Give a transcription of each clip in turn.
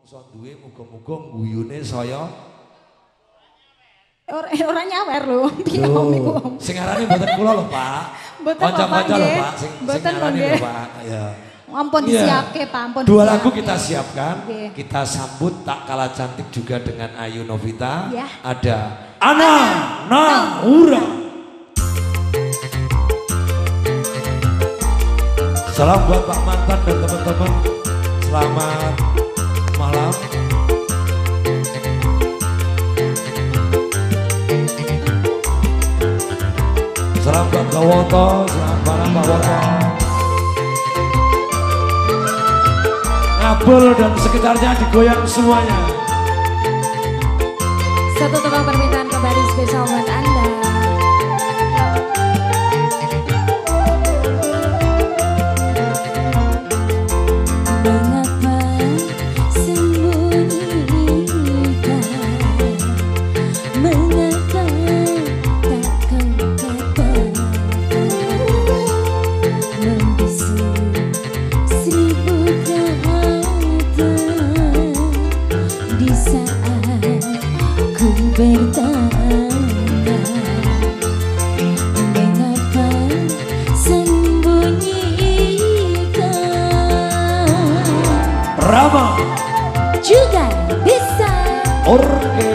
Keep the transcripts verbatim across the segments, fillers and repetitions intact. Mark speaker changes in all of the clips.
Speaker 1: iso duwe muga-muga guyune saya
Speaker 2: Ora ora nyawer lho. Piye om iku om?
Speaker 1: Sing arane mboten kula lho, Pak. Kanca-kanca lho, Pak. Sing sing arane lho, Pak. Ya.
Speaker 2: Ampun disiapke, Pak. Ampun.
Speaker 1: Dua lagu kita siapkan.
Speaker 2: Okay.
Speaker 1: Kita sambut tak kalah cantik juga dengan Ayu Novita.
Speaker 2: Ya.
Speaker 1: Ada Ana Naura. Salam buat Pak Mantan dan teman-teman. Selamat malam. Salam buat Kak Woto, selamat malam Pak Woto. Ngabul dan sekitarnya digoyang semuanya.
Speaker 2: Satu tebang permintaan kembali spesial buat Anda.
Speaker 1: Rama
Speaker 2: juga bisa.
Speaker 1: Orke.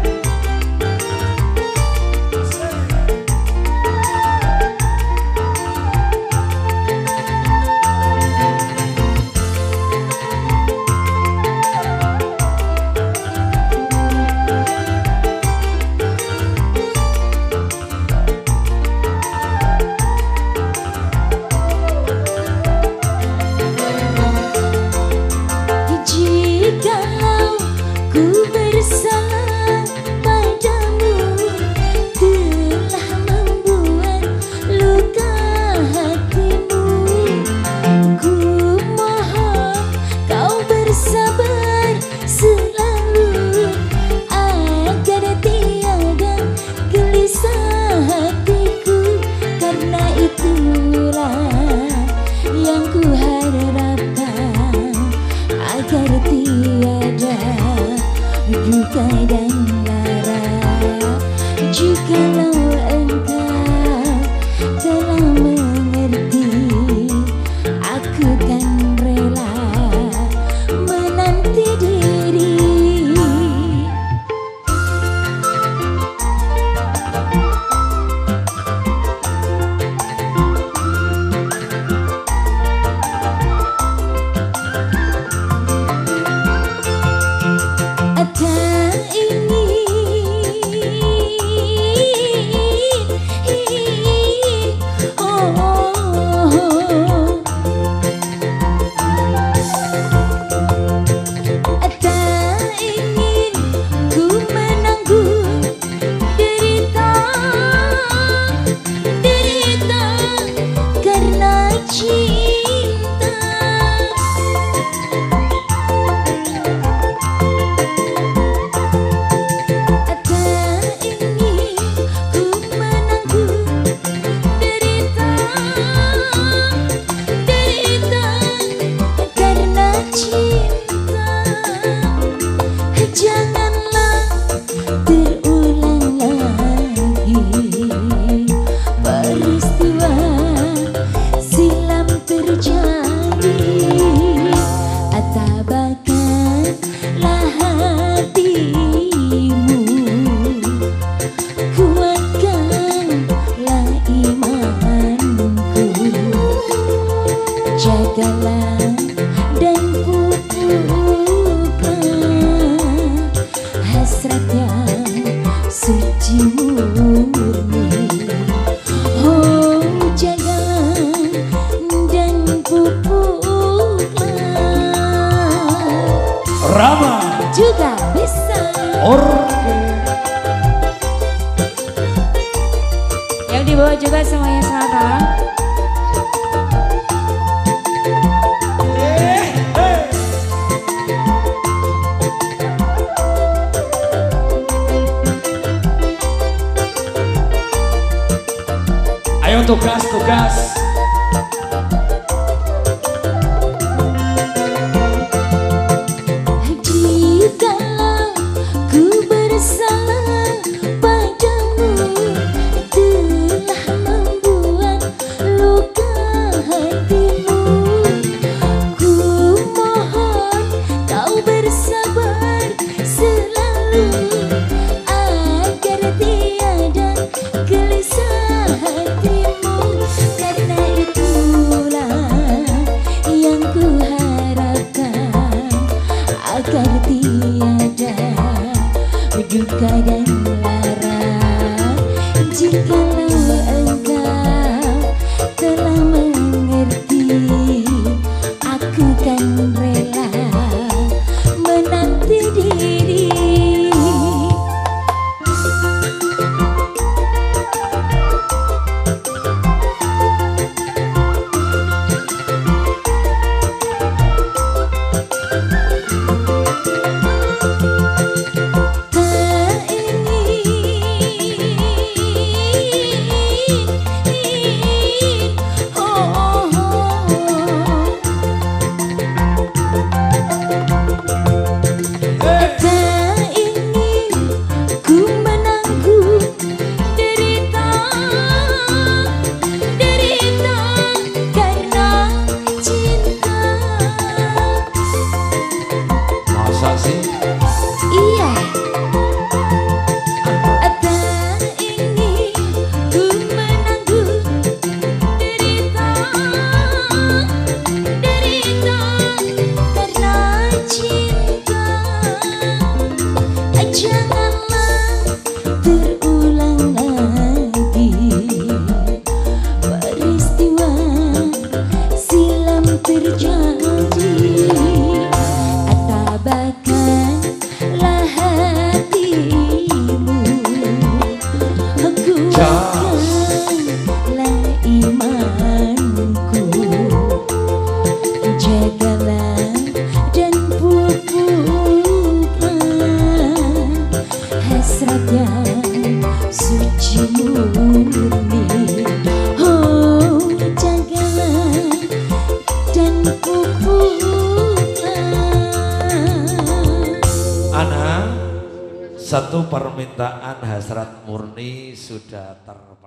Speaker 2: Jikalau ku bersalah padamu, telah membuat luka hatimu, ku mohon kau bersabar selalu agar tiada gelisah hatiku, karena itulah yang ku harapkan, agar tiada duka dan lara. Jikalau engkau telah mengerti, aku kan rela menanti diri. Jagalah dan pupuklah hasrat yang suci murni. Oh, jagalah dan pupuklah.
Speaker 1: Rama
Speaker 2: juga bisa.
Speaker 1: Orke.
Speaker 2: Yang dibawa juga semuanya selamat malam.
Speaker 1: Ayo tugas, tugas.
Speaker 2: Haji duka dan lara. Jikalau engkau telah mengerti, aku kan rela menanti diri.
Speaker 1: Satu permintaan hasrat murni sudah ter